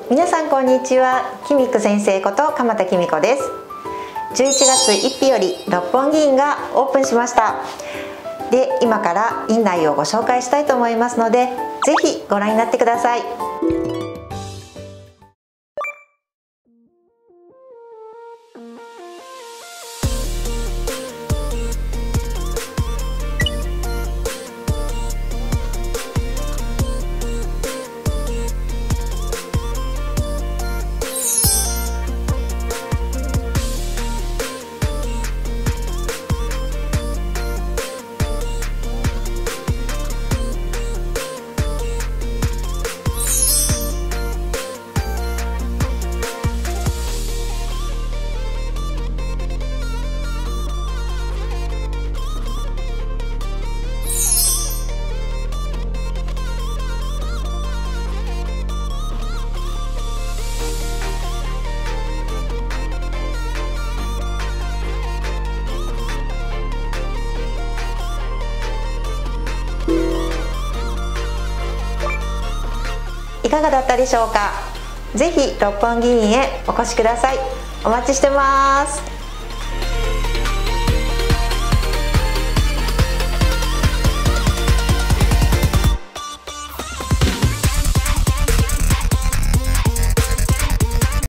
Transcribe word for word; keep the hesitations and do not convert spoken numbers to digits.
皆さんこんにちは。きみこ先生こと鎌田きみこです。じゅういちがついっ日より六本木院がオープンしました。で、今から院内をご紹介したいと思いますので、ぜひご覧になってください。いかがだったでしょうか。ぜひ六本木院へお越しください。お待ちしてます。